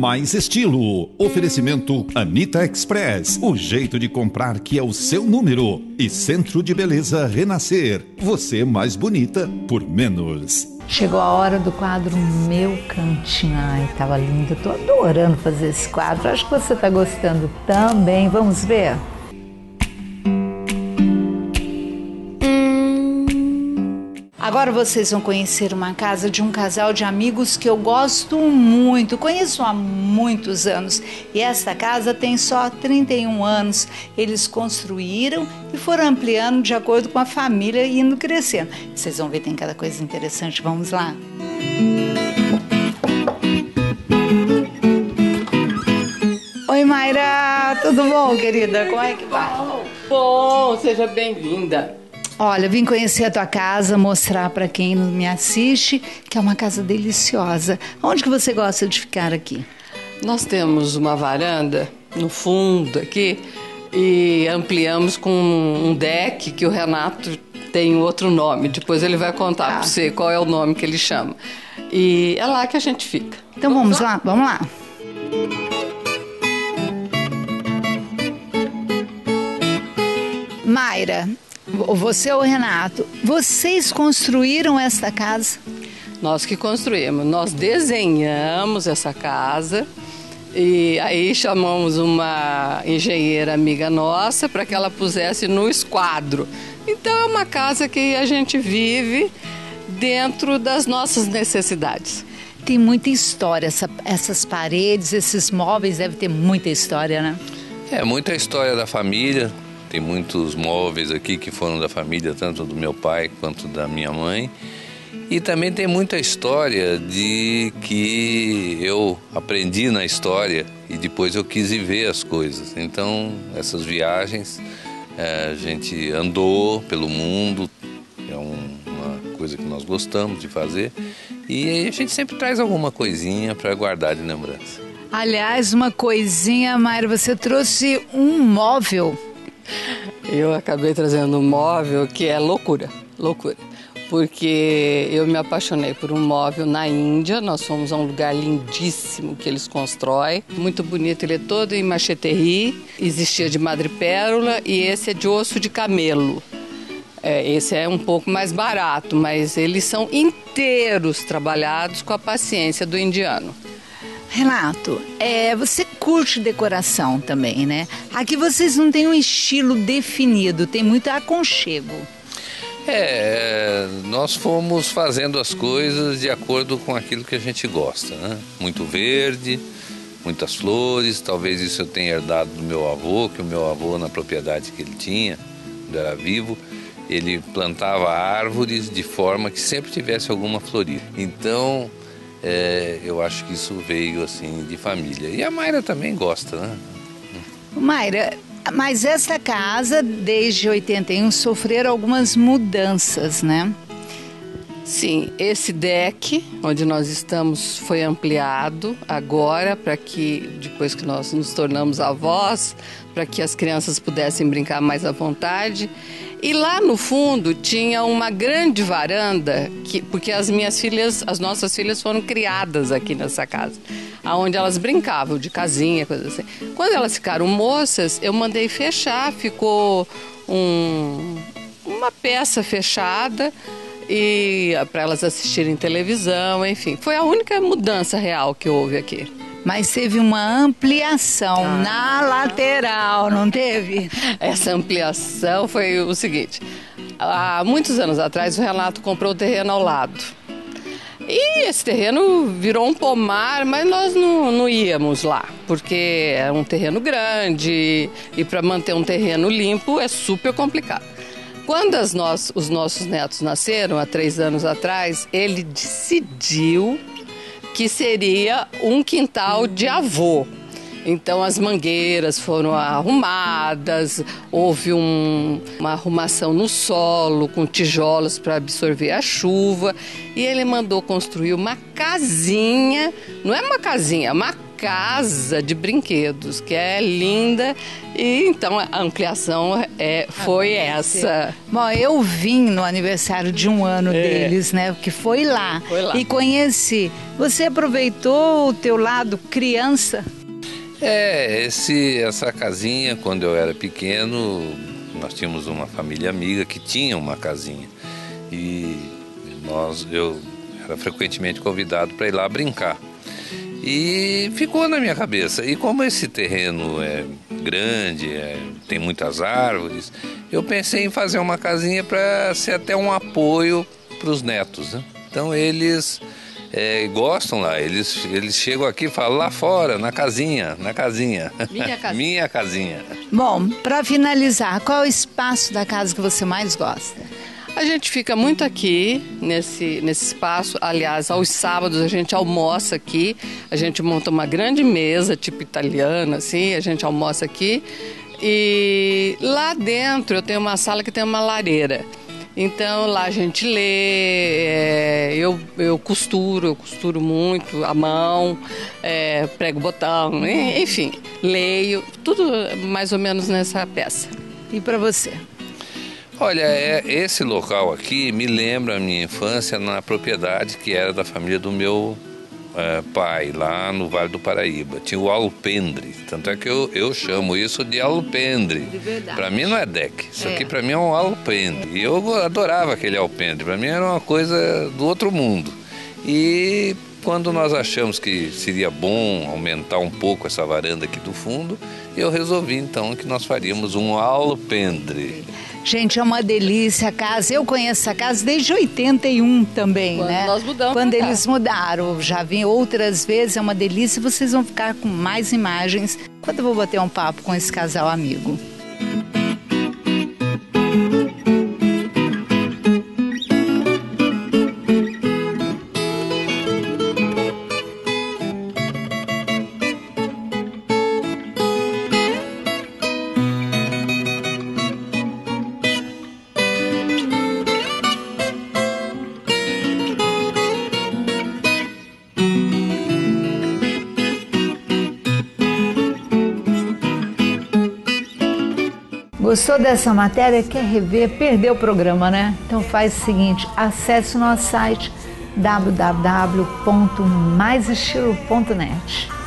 mais estilo. Oferecimento Anitta Express, o jeito de comprar que é o seu número. E Centro de Beleza Renascer, você mais bonita por menos. Chegou a hora do quadro Meu Cantinho. Ai, tava lindo, tô adorando fazer esse quadro. Acho que você tá gostando também. Vamos ver? Agora vocês vão conhecer uma casa de um casal de amigos que eu gosto muito, conheço há muitos anos. E esta casa tem só 31 anos. Eles construíram e foram ampliando de acordo com a família e indo crescendo. Vocês vão ver, tem cada coisa interessante. Vamos lá? Oi, Mayra, tudo bom, querida? Como é que vai? Bom, seja bem-vinda. Olha, vim conhecer a tua casa, mostrar para quem me assiste que é uma casa deliciosa. Onde que você gosta de ficar aqui? Nós temos uma varanda no fundo aqui e ampliamos com um deck que o Renato tem outro nome. Depois ele vai contar para você qual é o nome que ele chama. E é lá que a gente fica. Então vamos lá? Vamos lá. Mayra, você ou o Renato, vocês construíram esta casa? Nós que construímos. Nós desenhamos essa casa e aí chamamos uma engenheira amiga nossa para que ela pusesse no esquadro. Então é uma casa que a gente vive dentro das nossas necessidades. Tem muita história, essas paredes, esses móveis devem ter muita história, né? É, muita história da família. Tem muitos móveis aqui que foram da família, tanto do meu pai quanto da minha mãe. E também tem muita história de que eu aprendi na história e depois eu quis ir ver as coisas. Então, essas viagens, a gente andou pelo mundo, é uma coisa que nós gostamos de fazer. E aí a gente sempre traz alguma coisinha para guardar de lembrança. Aliás, uma coisinha, Mayra, você trouxe um móvel. Eu acabei trazendo um móvel que é loucura, porque eu me apaixonei por um móvel na Índia. Nós fomos a um lugar lindíssimo que eles constroem, muito bonito, ele é todo em macheterie, existia de madrepérola e esse é de osso de camelo. Esse é um pouco mais barato, mas eles são inteiros trabalhados com a paciência do indiano. Renato, você curte decoração também, né? Aqui vocês não têm um estilo definido, tem muito aconchego. Nós fomos fazendo as coisas de acordo com aquilo que a gente gosta, né? Muito verde, muitas flores, talvez isso eu tenha herdado do meu avô, que o meu avô, na propriedade que ele tinha, quando era vivo, ele plantava árvores de forma que sempre tivesse alguma florida. Então, eu acho que isso veio assim de família. E a Mayra também gosta, né? Mayra, mas esta casa, desde 81, sofreram algumas mudanças, né? Sim, esse deck onde nós estamos foi ampliado agora para que, depois que nós nos tornamos avós, para que as crianças pudessem brincar mais à vontade. E lá no fundo tinha uma grande varanda, porque as nossas filhas foram criadas aqui nessa casa, onde elas brincavam de casinha, coisa assim. Quando elas ficaram moças, eu mandei fechar, ficou uma peça fechada e para elas assistirem televisão, enfim. Foi a única mudança real que houve aqui. Mas teve uma ampliação na lateral, não teve? Essa ampliação foi o seguinte. Há muitos anos atrás, o Renato comprou o terreno ao lado. E esse terreno virou um pomar, mas nós não íamos lá, porque é um terreno grande e para manter um terreno limpo é super complicado. Quando os nossos netos nasceram, há 3 anos atrás, ele decidiu que seria um quintal de avô. Então as mangueiras foram arrumadas, houve uma arrumação no solo com tijolos para absorver a chuva e ele mandou construir uma casinha, não é uma casinha, é uma casa de brinquedos, que é linda, e então a ampliação foi essa. Bom, eu vim no aniversário de 1 ano deles, né? Que foi lá. E conheci. Você aproveitou o teu lado criança? Essa casinha, quando eu era pequeno, nós tínhamos uma família amiga que tinha uma casinha. E eu era frequentemente convidado para ir lá brincar. E ficou na minha cabeça. E como esse terreno é grande, tem muitas árvores, eu pensei em fazer uma casinha para ser até um apoio para os netos, né? Então eles gostam lá, eles chegam aqui e falam lá fora, na casinha. Minha casinha. Minha casinha. Bom, para finalizar, qual é o espaço da casa que você mais gosta? A gente fica muito aqui, nesse espaço. Aliás, aos sábados a gente almoça aqui. A gente monta uma grande mesa, tipo italiana, assim. A gente almoça aqui. E lá dentro eu tenho uma sala que tem uma lareira. Então lá a gente lê, eu costuro muito à mão, prego botão, enfim, leio. Tudo mais ou menos nessa peça. E para você? Olha, esse local aqui me lembra a minha infância na propriedade que era da família do meu pai, lá no Vale do Paraíba. Tinha o alpendre, tanto é que eu chamo isso de alpendre. De verdade. Para mim não é deck, isso aqui para mim é um alpendre. E eu adorava aquele alpendre, para mim era uma coisa do outro mundo. E quando nós achamos que seria bom aumentar um pouco essa varanda aqui do fundo, eu resolvi então que nós faríamos um alpendre. Gente, é uma delícia a casa. Eu conheço essa casa desde 81 também, né? Nós mudamos. Quando eles mudaram. Já vim outras vezes, é uma delícia. Vocês vão ficar com mais imagens quando eu vou bater um papo com esse casal amigo. Gostou dessa matéria? Quer rever? Perdeu o programa, né? Então faz o seguinte, acesse o nosso site www.maisestilo.net.